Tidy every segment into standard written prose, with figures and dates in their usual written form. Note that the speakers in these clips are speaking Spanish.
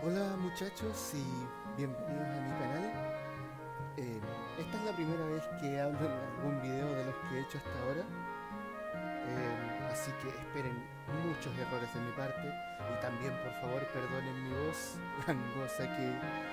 Hola muchachos y bienvenidos a mi canal. Eh, Esta es la primera vez que hablo en algún video de los que he hecho hasta ahora, así que esperen muchos errores de mi parte y también por favor perdonen mi voz gangosa que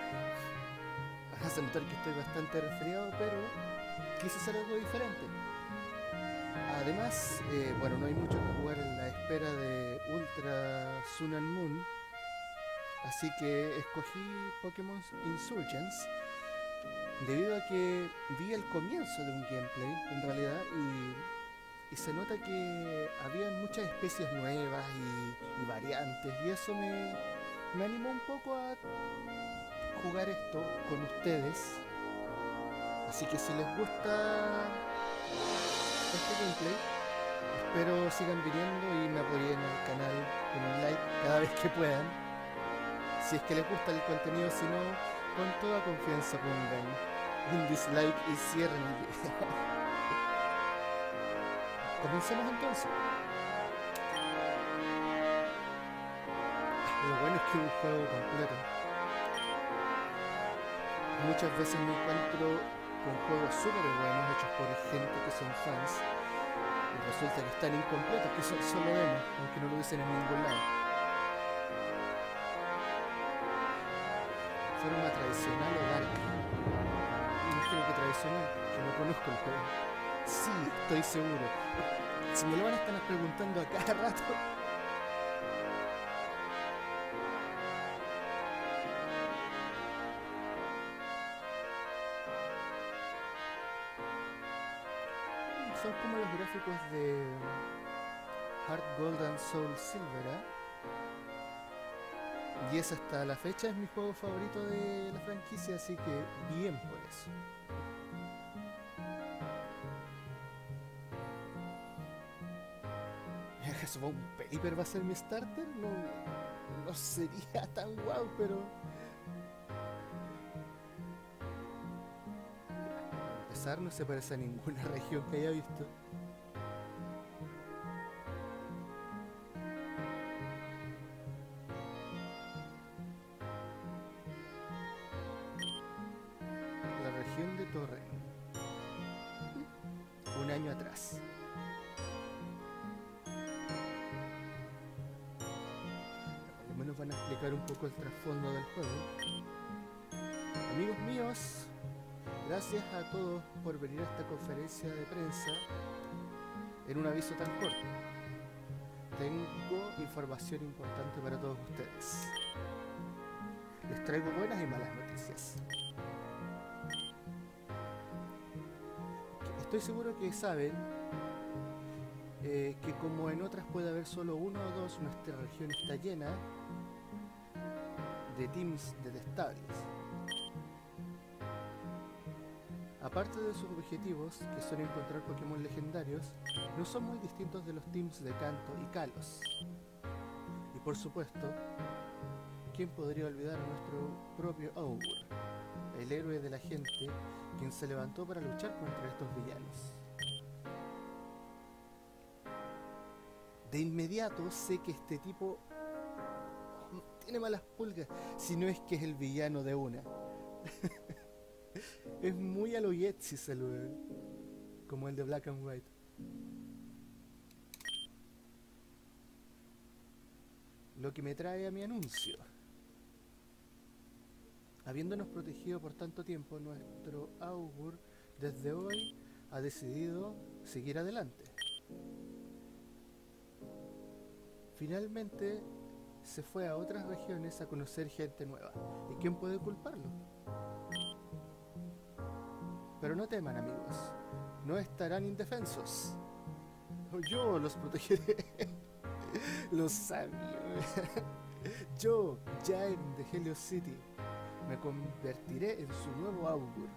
hace notar que estoy bastante resfriado, pero quise hacer algo diferente. Además, bueno, no hay mucho que jugar en la espera de Ultra Sun and Moon, así que escogí Pokémon Insurgents debido a que vi el comienzo de un gameplay en realidad y se nota que había muchas especies nuevas y variantes y eso me animó un poco a jugar esto con ustedes. Así que si les gusta este gameplay, espero sigan viniendo y me apoyen en el canal con un like cada vez que puedan. Si es que les gusta el contenido, si no, con toda confianza pongan un dislike y cierren el video. Comencemos entonces. Lo bueno es que es un juego completo. Muchas veces me encuentro con juegos súper buenos hechos por gente que son fans y resulta que están incompletos, que son solo demos, aunque no lo dicen en ningún lado. ¿Forma tradicional o dark? Imagino que tradicional, que no conozco el juego. Sí, estoy seguro. Si me lo van a estar preguntando a cada rato. Son como los gráficos de Heart Gold and Soul Silver, ¿eh? Y ese hasta la fecha es mi juego favorito de la franquicia, así que bien por eso. ¿Un Paper va a ser mi starter? No sería tan guau, pero... Para empezar, no se parece a ninguna región que haya visto. La región de Torren. Un año atrás. Por lo menos van a explicar un poco el trasfondo del juego. Amigos míos, gracias a todos por venir a esta conferencia de prensa en un aviso tan corto. Tengo información importante para todos ustedes. Les traigo buenas y malas noticias. Estoy seguro que saben que como en otras puede haber solo uno o dos, nuestra región está llena de teams detestables. Aparte de sus objetivos, que son encontrar Pokémon legendarios, no son muy distintos de los teams de Kanto y Kalos. Y por supuesto, ¿quién podría olvidar a nuestro propio Augur, el héroe de la gente, quien se levantó para luchar contra estos villanos? De inmediato sé que este tipo tiene malas pulgas, si no es que es el villano de una. Es muy a lo Yetzi, como el de Black and White. Lo que me trae a mi anuncio. Habiéndonos protegido por tanto tiempo, nuestro Augur desde hoy ha decidido seguir adelante. Finalmente se fue a otras regiones a conocer gente nueva. ¿Y quién puede culparlo? Pero no teman, amigos, no estarán indefensos. Yo los protegeré. Los sabio. Yo, Jaime de Helios City, me convertiré en su nuevo Augur.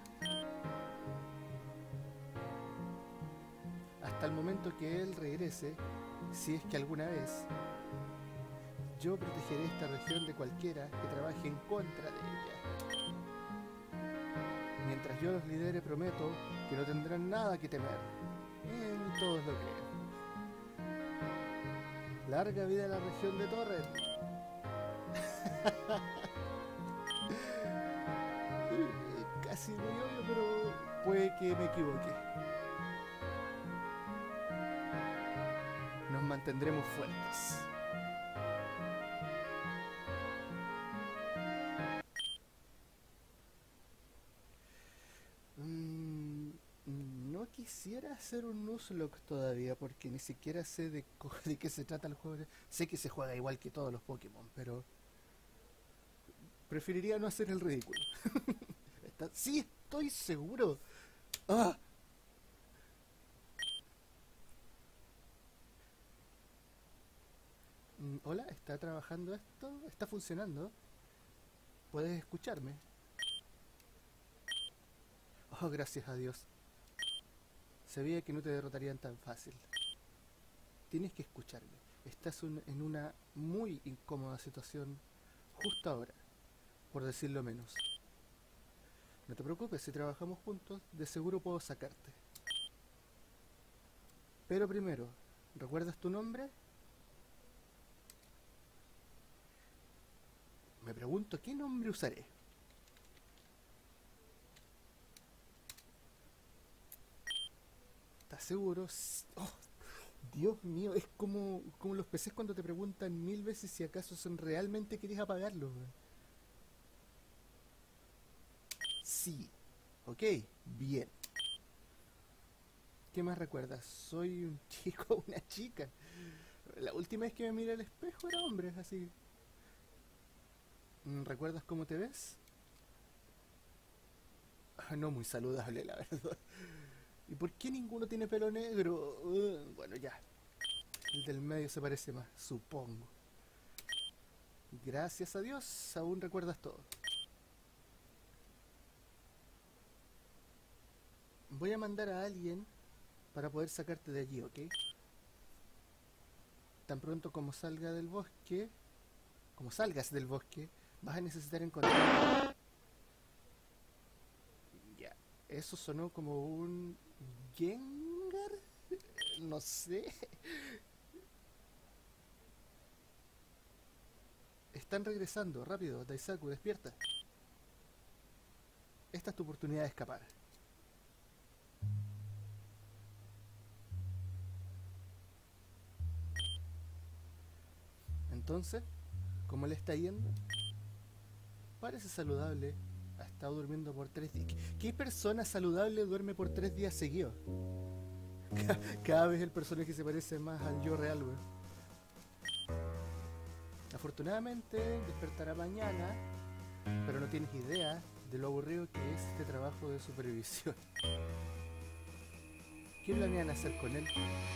Hasta el momento que él regrese, si es que alguna vez, yo protegeré esta región de cualquiera que trabaje en contra de ella. Mientras yo los lidere, prometo que no tendrán nada que temer. Y todos lo creen. Larga vida a la región de Torren. que me equivoqué. Nos mantendremos fuertes. No quisiera hacer un Nuzlocke todavía porque ni siquiera sé de qué se trata el juego. Sé que se juega igual que todos los Pokémon, pero preferiría no hacer el ridículo. Sí, estoy seguro. ¡Ah! Hola, ¿está trabajando esto? ¿Está funcionando? ¿Puedes escucharme? Oh, gracias a Dios. Sabía que no te derrotarían tan fácil. Tienes que escucharme. Estás en una muy incómoda situación justo ahora, por decirlo menos. No te preocupes, si trabajamos juntos, de seguro puedo sacarte. Pero primero, ¿recuerdas tu nombre? Me pregunto, ¿qué nombre usaré? ¿Estás seguro? Oh, Dios mío, es como los PCs cuando te preguntan 1000 veces si acaso son realmente querés apagarlos. Sí. Ok, bien. ¿Qué más recuerdas? ¿Soy un chico o una chica? La última vez que me miré al espejo era hombre, así. ¿Recuerdas cómo te ves? No muy saludable, la verdad. ¿Y por qué ninguno tiene pelo negro? Bueno, ya. El del medio se parece más, supongo. Gracias a Dios, aún recuerdas todo. Voy a mandar a alguien para poder sacarte de allí, ¿ok? Tan pronto como salgas del bosque, vas a necesitar encontrar... Ya, eso sonó como un... ¿Gengar? No sé. Están regresando, rápido, Daisaku, despierta. Esta es tu oportunidad de escapar. Entonces, ¿cómo le está yendo? Parece saludable. Ha estado durmiendo por 3 días. ¿Qué persona saludable duerme por 3 días seguidos? Cada vez el personaje se parece más al yo real, güey. Afortunadamente despertará mañana, pero no tienes idea de lo aburrido que es este trabajo de supervisión. ¿Qué planean hacer con él?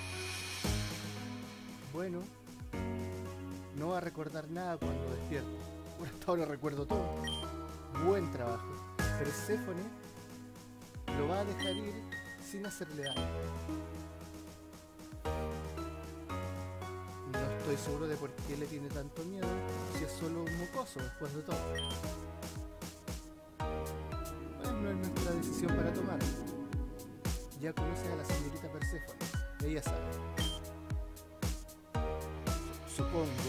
Bueno, no va a recordar nada cuando despierte. Bueno, hasta ahora recuerdo todo. Buen trabajo. Perséfone lo va a dejar ir sin hacerle daño. No estoy seguro de por qué le tiene tanto miedo, si es solo un mocoso después de todo. Bueno, no es nuestra decisión para tomar. Ya conoces a la señorita Perséfone, ella sabe. Supongo.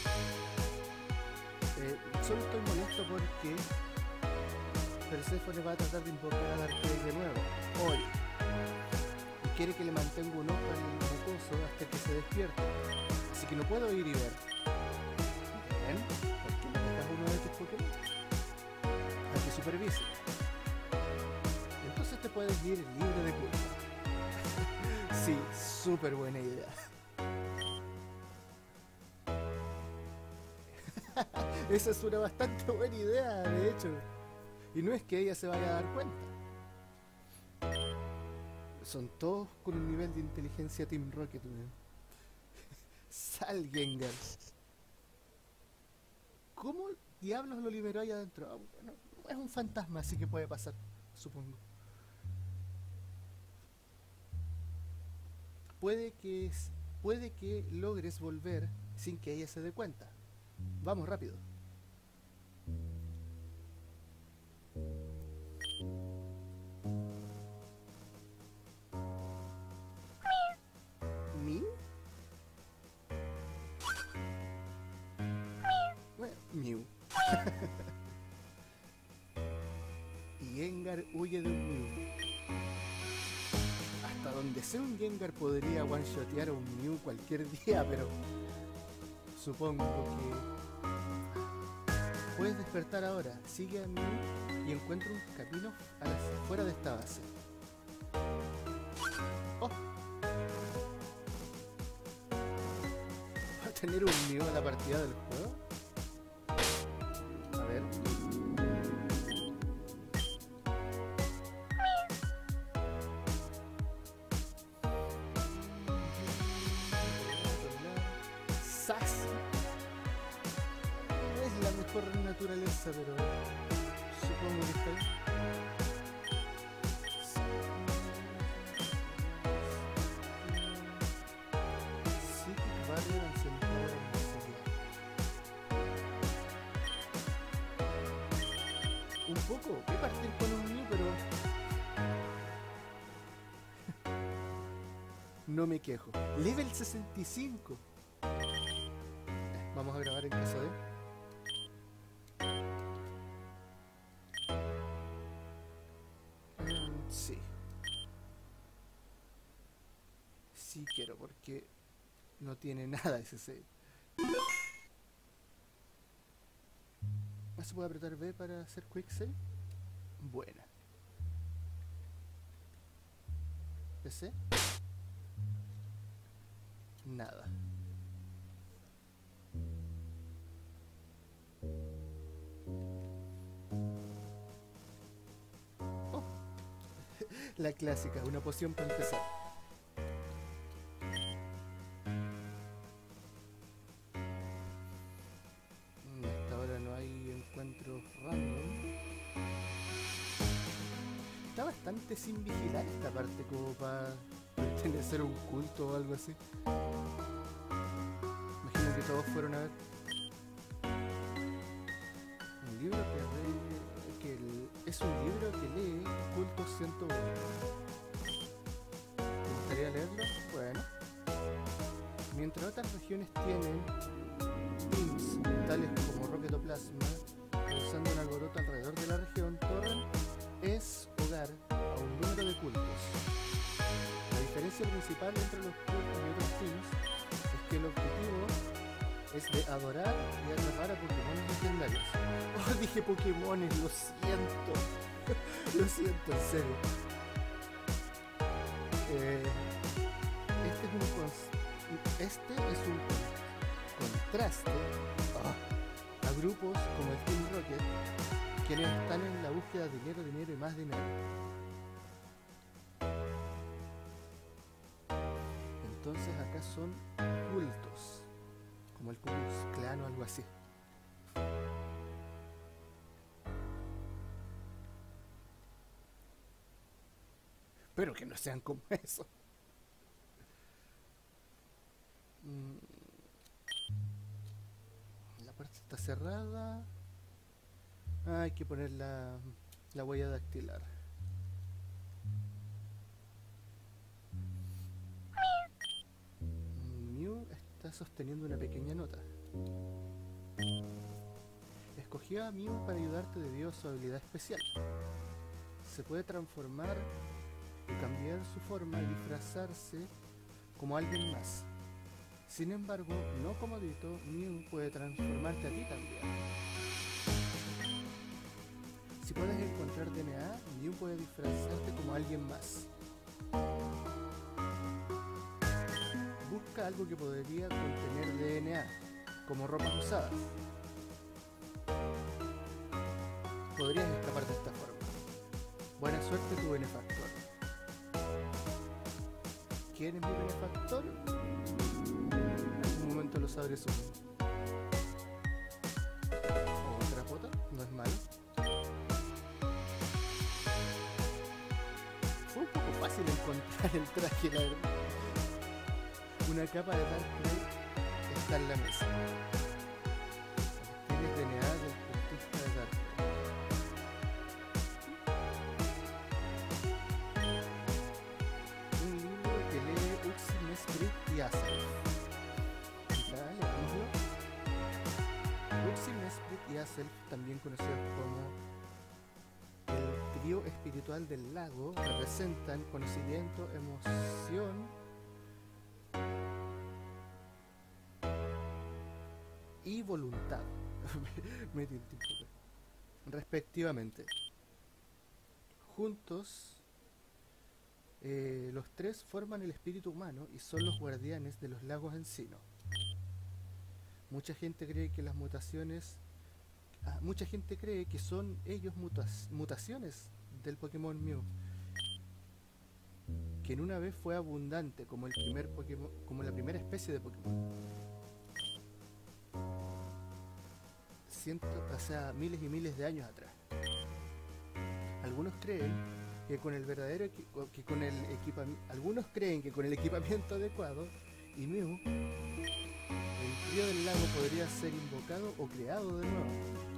Solo estoy molesto porque Perséfone va a tratar de invocar a Darkrai de nuevo, hoy. Y quiere que le mantenga un ojo al mocoso hasta que se despierte. Así que no puedo ir y ver. Bien, ¿por qué no dejas uno de tus Pokémon a que supervise? Entonces te puedes ir libre de culpa. Sí, súper buena idea. Esa es una bastante buena idea, de hecho. Y no es que ella se vaya a dar cuenta. Son todos con un nivel de inteligencia Team Rocket, man. Sal, Gengar. ¿Cómo diablos lo liberó ahí adentro? Bueno, es un fantasma, así que puede pasar, supongo. Puede que logres volver sin que ella se dé cuenta. Vamos, rápido. ¿Mew? Bueno, Mew. Y Gengar huye de un Mew. hasta donde sé un Gengar podría one-shotear a un Mew cualquier día, pero supongo que puedes despertar ahora. Sigue a Mew y encuentra un camino fuera de esta base. Oh. ¿Va a tener un Mew en la partida del juego? A ver. Sassy. No es la mejor naturaleza, pero supongo que está bien. Un poco, voy a partir con un Mew, pero no me quejo. Level 65. Vamos a grabar en caso de... sí. Sí quiero, porque no tiene nada ese save. ¿Se puede apretar B para hacer quick save? Buena. ¿PC? Nada. Oh. La clásica, una poción para empezar. Hasta ahora no hay encuentros random. Está bastante sin vigilar esta parte como para pretender ser un culto o algo así. Imagino que todos fueron a ver un libro es un libro que lee Culto 101. ¿Te gustaría leerlo? Bueno. Mientras otras regiones tienen teams tales como Rocket o Plasma, causando un alboroto alrededor de la región, Torrent es hogar a un número de cultos. La diferencia principal entre los cultos y otros teams es que el objetivo es de adorar y atrapar a Pokémon legendarios. Oh, dije Pokémones, lo siento. Lo siento, en serio. Este es un contraste a grupos como el Team Rocket, quienes están en la búsqueda de dinero, dinero y más dinero. Entonces acá son cultos, como el Ku Klux Klan o algo así. Espero que no sean como eso. La puerta está cerrada. Hay que poner la huella dactilar. Mew está sosteniendo una pequeña nota. Escogió a Mew para ayudarte debido a su habilidad especial. Se puede transformar y cambiar su forma y disfrazarse como alguien más. Sin embargo, no como Dito, Mew puede transformarte a ti también. Si puedes encontrar DNA, Mew puede disfrazarte como alguien más. Busca algo que podría contener DNA, como ropas usadas. Podrías escapar de esta forma. Buena suerte, tu benefactor. ¿Quién es mi benefactor? En un momento lo sabré solo. Otra pota, no es malo. Fue un poco fácil encontrar el traje, la verdad. Una capa de Darkrai está en la mesa. Tienes DNA del cultista de Darkrai. Un libro que lee Uxie, Mesprit y Azelf. Leámoslo. Uxie, Mesprit y Azelf, también conocidos como el guío espiritual del lago representan conocimiento, emoción y voluntad. Me tienté un poco. Respectivamente. Juntos, los tres forman el espíritu humano y son los guardianes de los lagos Encino. Mucha gente cree que las mutaciones... mucha gente cree que son ellos mutaciones del Pokémon Mew, que en una vez fue abundante como el primer Pokémon, como la primera especie de Pokémon. O sea, miles y miles de años atrás. Algunos creen que con el verdadero algunos creen que con el equipamiento adecuado y Mew, el río del lago podría ser invocado o creado de nuevo.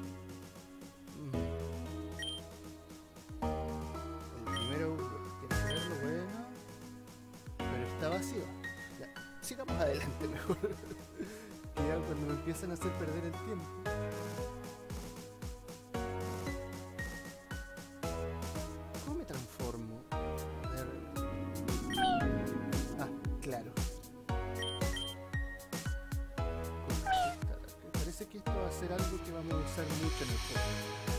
El primero, ¿quieres saberlo? Bueno, pero está vacío. Ya, sigamos adelante mejor. Que ya cuando me empiezan a hacer perder el tiempo. ¿Cómo me transformo? A ver. Ah, claro. Parece que esto va a ser algo que vamos a usar mucho en el juego.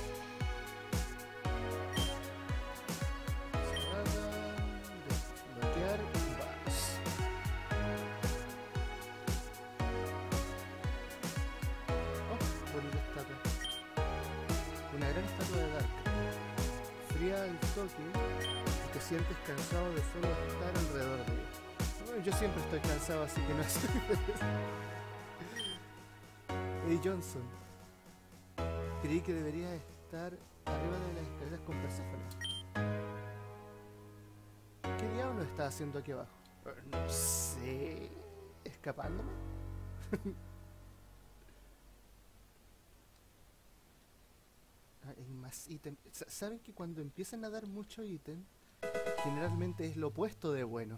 Cerrada, desbloquear, vamos. Oh, bonita estatua. Una gran estatua de Darkrai. Fría al toque y te sientes cansado de solo estar alrededor de ella. Bueno, yo siempre estoy cansado, así que no es. Hey Johnson, creí que debería estar arriba de las escaleras con Perséfone. ¿Qué diablo está haciendo aquí abajo? No sé... ¿escapándome? Hay más ítem. ¿Saben que cuando empiezan a dar mucho ítem, generalmente es lo opuesto de bueno?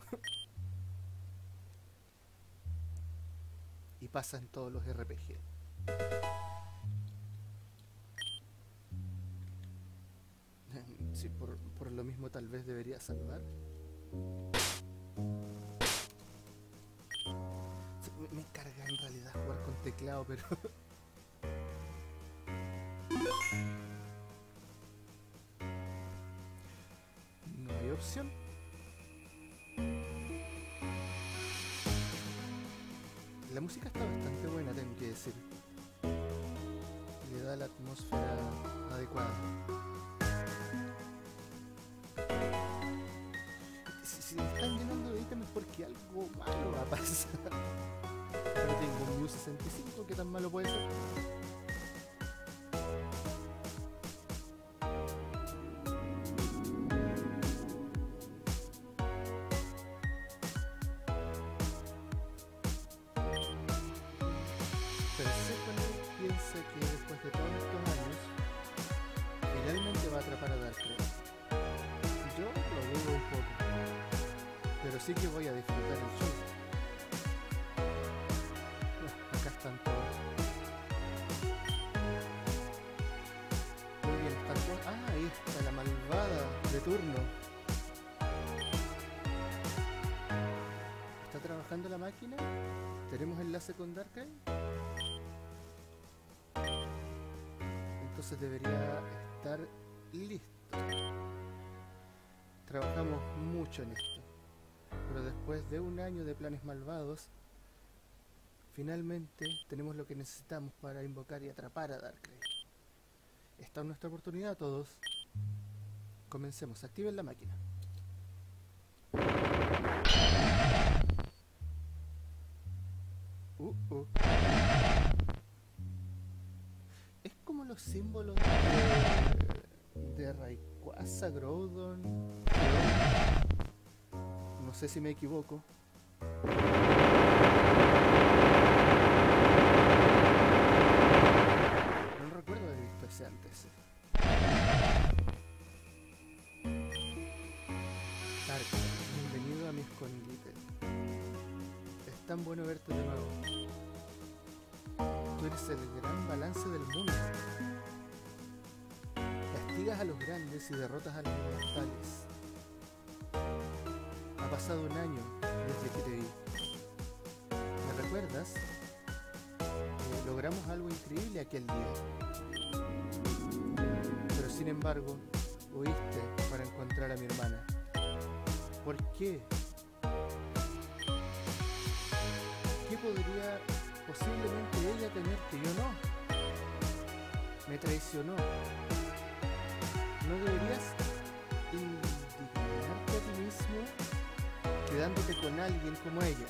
Y pasa en todos los RPG. Sí, por lo mismo tal vez debería salvar. Me carga en realidad jugar con teclado, pero... no hay opción. La música está bastante buena, tengo que decir. Le da la atmósfera adecuada. Si me están llenando de ítems porque algo malo va a pasar. Pero tengo un Mew 65, ¿qué tan malo puede ser? Perséfone piensa que después de todos estos años finalmente va a atrapar a Darkrai. Yo lo dudo un poco, pero sí que voy a disfrutar el show. Acá están todos. Muy bien, están todos. Ah, ahí está la malvada de turno. ¿Está trabajando la máquina? ¿Tenemos enlace con Darkrai? Entonces debería estar listo. Trabajamos mucho en esto, pero después de un año de planes malvados, finalmente tenemos lo que necesitamos para invocar y atrapar a Darkrai. Esta es nuestra oportunidad, todos. Comencemos, activen la máquina. Es como los símbolos de Rayquaza, Groudon. No sé si me equivoco. No recuerdo haber visto ese antes. Darkrai, bienvenido a mi escondite. Es tan bueno verte de nuevo. Tú eres el gran balance del mundo. Castiga victorias a los grandes y derrotas a los mortales. Ha pasado un año desde que te vi. ¿Me recuerdas? Logramos algo increíble aquel día. Pero sin embargo, huiste para encontrar a mi hermana. ¿Por qué? ¿Qué podría posiblemente ella tener que yo no? Me traicionó. ¿No deberías indignarte a ti mismo quedándote con alguien como ella?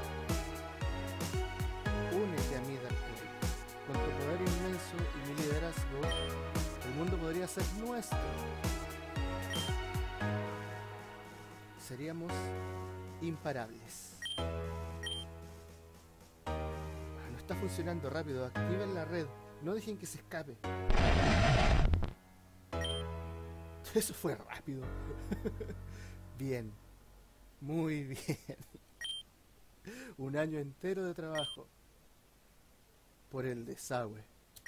Únete a mí, Darkrai. Con tu poder inmenso y mi liderazgo, el mundo podría ser nuestro. Seríamos imparables. No está funcionando rápido. Activen la red. No dejen que se escape. Eso fue rápido. Bien. Muy bien. Un año entero de trabajo. Por el desagüe.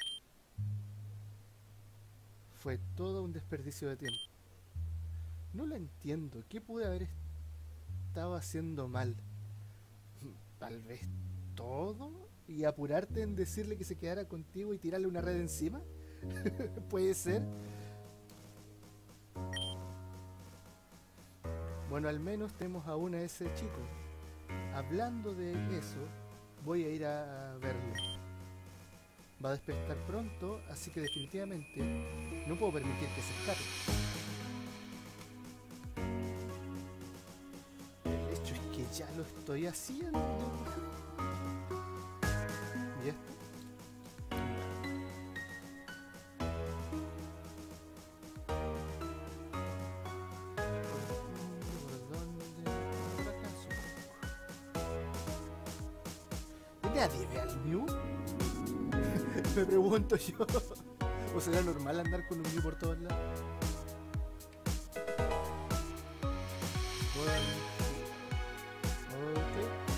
Fue todo un desperdicio de tiempo. No lo entiendo. ¿Qué pude haber estado haciendo mal? Tal vez todo. ¿Y apurarte en decirle que se quedara contigo y tirarle una red encima? ¿Puede ser? Bueno, al menos tenemos aún a ese chico. Hablando de eso, voy a ir a verlo. Va a despertar pronto, así que definitivamente no puedo permitir que se escape. El hecho es que ya lo estoy haciendo. ¿Y esto? ¿Nadie ve al Mew? Me pregunto yo. ¿O será normal andar con un Mew por todos lados? Ok.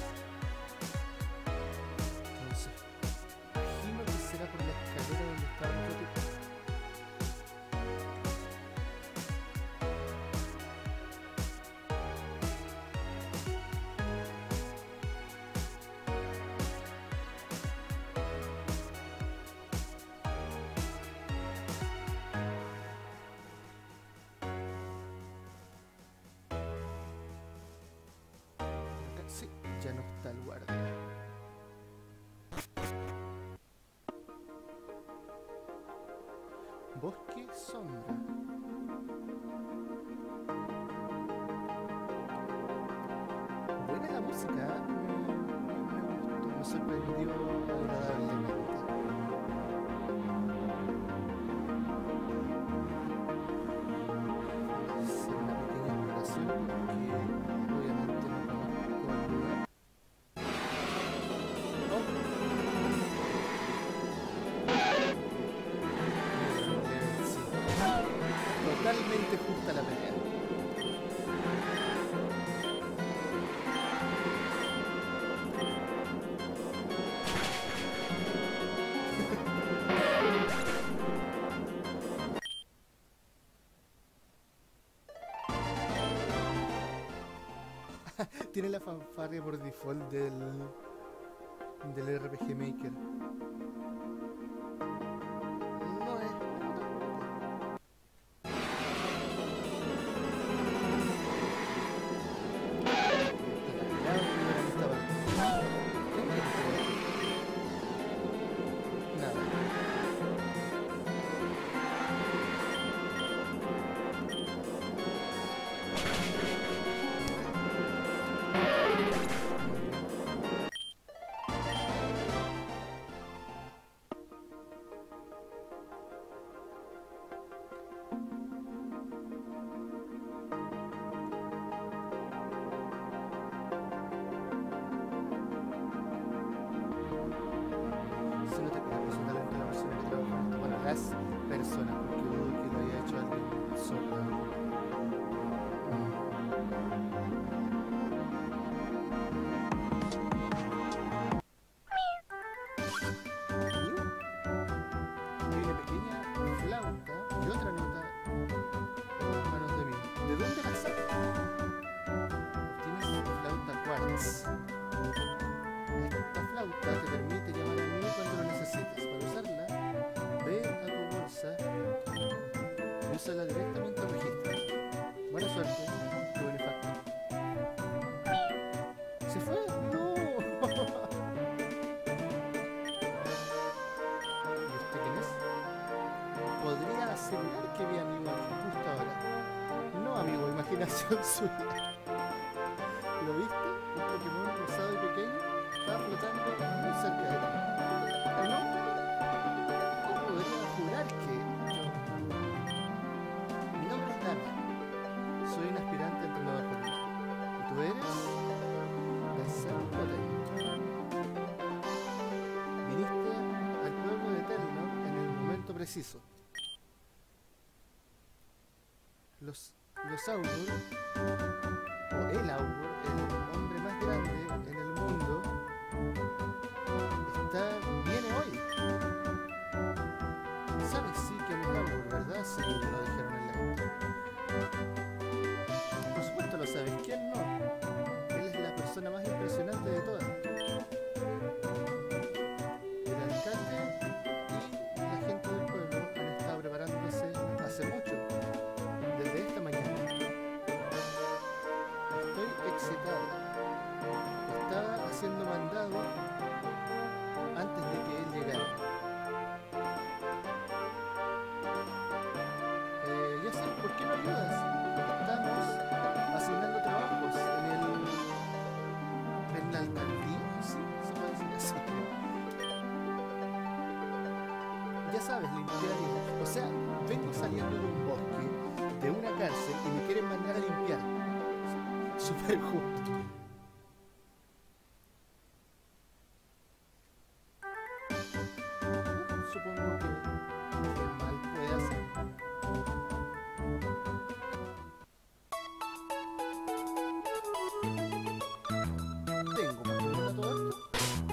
Entonces, imagino que será por la escalera donde estaba el otro tipo. Sí, ya no está el guardia. Bosque sombra. Buena la música, ¿eh? Me gustó, me sorprendió agradablemente. Hacer una pequeña exploración porque obviamente no conozco el lugar. Totalmente justa la pelea. Tiene la fanfarria por default del RPG Maker. No es. Se nota que la persona lenta la persona que trabaja en esto. Bueno, las personas, porque dudo que lo haya hecho alguien solo. Hay una pequeña flauta y otra nota dónde la sacas? Obtienes flauta quartz. Esta flauta te permite llamar a mí cuando lo necesites. Para usarla, ve a tu bolsa y úsala directamente al registro. Buena suerte, tu benefactor. ¿Se fue? ¡No! ¿Y usted quién es? Podría asegurar que vi a amigo aquí justo ahora. No, amigo, imaginación suya. ¿Lo viste? Un Pokémon rosado y pequeño estaba flotando muy cerca de ti. ¿O no? ¿Cómo podría jurar que yo? Mi nombre es Dami. Soy un aspirante entrenador político. ¿Y tú eres? Berserk Potter. Viniste al pueblo de Telnor en el momento preciso. Los Augur, o el Augur, el hombre más grande en el mundo, viene hoy. Sabes sí que es Augur, ¿verdad? Sí, lo dijeron en la intro. Por supuesto lo sabes, ¿quién no? Él es la persona más impresionante de todas. El alcalde y la gente del pueblo han estado preparándose hace mucho. Desde esta mañana. Estoy excitado. Estaba haciendo mandado antes de que él llegara. Ya sé, ¿por qué no ayudas? Estamos asignando trabajos en la alcaldía, ¿sí? ¿Se puede decir así? Ya sabes, limpiar. O sea, vengo saliendo de un bosque, de una cárcel, y me quieren mandar a limpiar. Súper justo. Supongo que mal puede hacer. Tengo Pokémon a todo esto.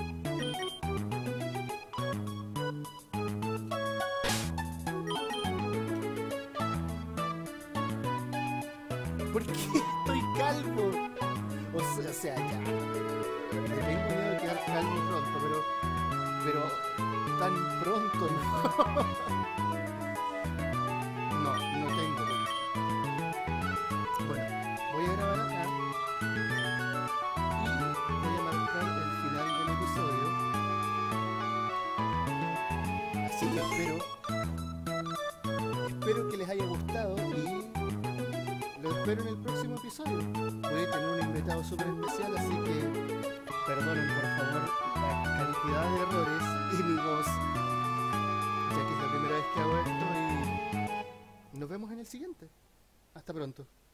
¿Por qué estoy calvo? O sea, ya. Me tengo miedo de quedar calvo pronto, pero tan pronto no. No tengo. Bueno, voy a grabar acá y voy a marcar el final del episodio. Así que espero que les haya gustado y lo espero en el próximo episodio. Voy a tener un invitado súper especial, así que perdonen por favor la cantidad de errores y mi voz, ya que es la primera vez que hago esto y nos vemos en el siguiente. Hasta pronto.